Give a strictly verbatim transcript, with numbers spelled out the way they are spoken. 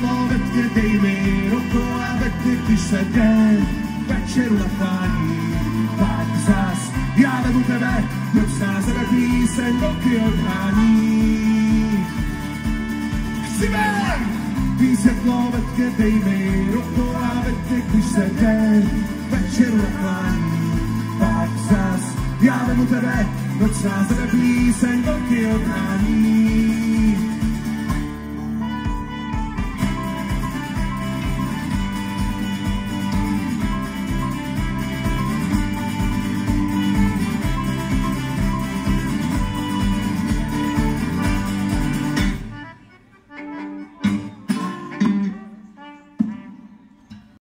světlo ve tmě, dej mi ruku a ve tmě, když se den večeru nachlání. Tak zas, já vemu tebe, noc nás zebe píseň, roky odhání. Chci ven! Tý světlo ve tmě, dej mi ruku a ve tmě, když se den večeru nachlání. Tak zas, já vemu tebe, noc nás zebe píseň, roky odhání.